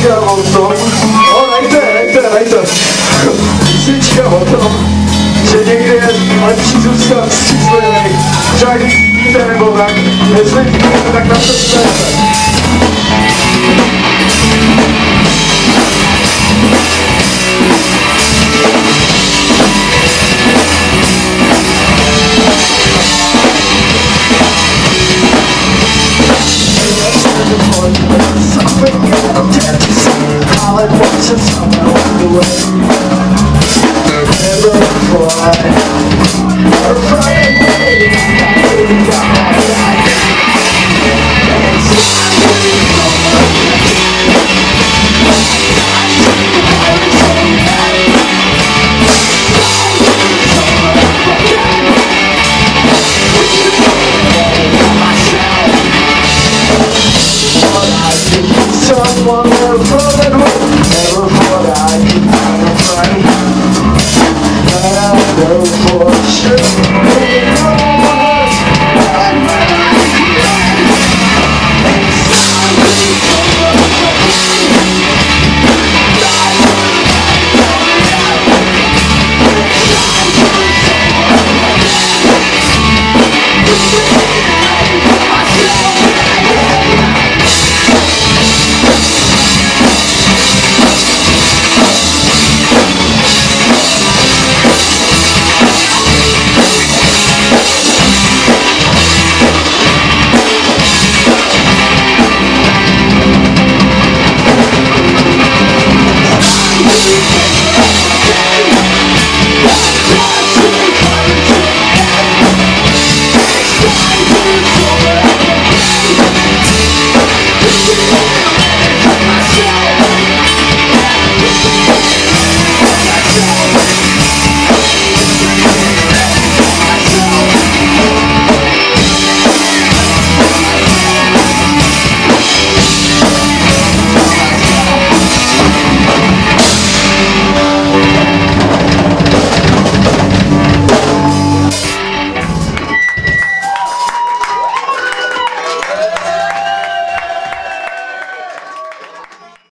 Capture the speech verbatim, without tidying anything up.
říkám o tom, o, dajte, dajte, dajte. Si říkám o tom, že někdy je lepší zůstat střízlivý. Třeba když vidíte nebo tak, jestli vidíte, tak na to jste.